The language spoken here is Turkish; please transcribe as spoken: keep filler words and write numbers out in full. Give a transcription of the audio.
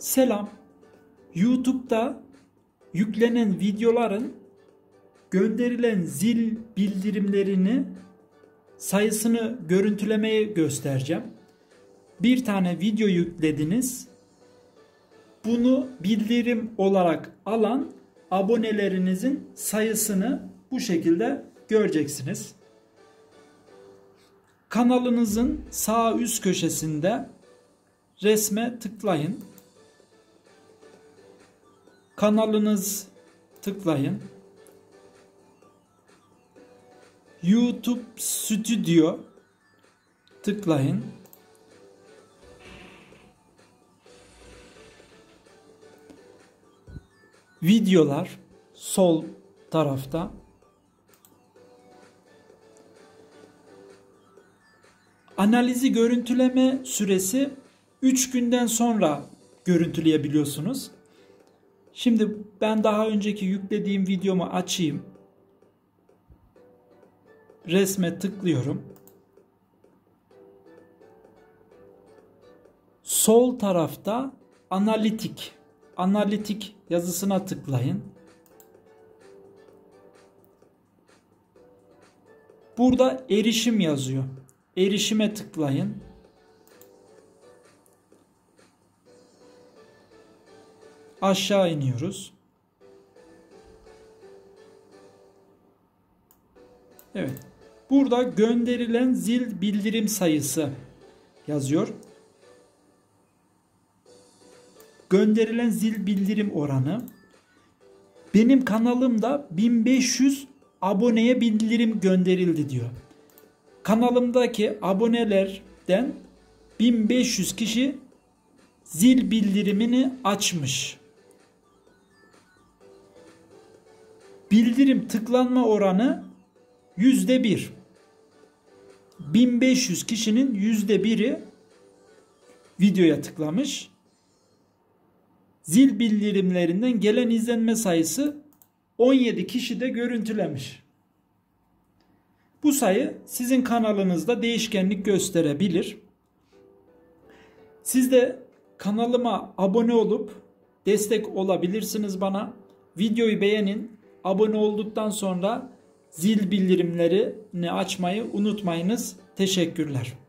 Selam. YouTube'da yüklenen videoların gönderilen zil bildirimlerini sayısını görüntülemeyi göstereceğim. Bir tane video yüklediniz. Bunu bildirim olarak alan abonelerinizin sayısını bu şekilde göreceksiniz. Kanalınızın sağ üst köşesinde resme tıklayın. Kanalınız tıklayın. YouTube Studio tıklayın. Videolar sol tarafta. Analizi görüntüleme süresi üç günden sonra görüntüleyebiliyorsunuz. Şimdi ben daha önceki yüklediğim videomu açayım. Resme tıklıyorum. Sol tarafta analitik, analitik yazısına tıklayın. Burada erişim yazıyor. Erişime tıklayın. Aşağı iniyoruz. Evet. Burada gönderilen zil bildirim sayısı yazıyor. Gönderilen zil bildirim oranı. Benim kanalımda bin beş yüz aboneye bildirim gönderildi diyor. Kanalımdaki abonelerden bin beş yüz kişi zil bildirimini açmış. Bildirim tıklanma oranı yüzde bir. bin beş yüz kişinin yüzde biri videoya tıklamış. Zil bildirimlerinden gelen izlenme sayısı on yedi kişi de görüntülemiş. Bu sayı sizin kanalınızda değişkenlik gösterebilir. Siz de kanalıma abone olup destek olabilirsiniz bana. Videoyu beğenin. Abone olduktan sonra zil bildirimlerini açmayı unutmayınız. Teşekkürler.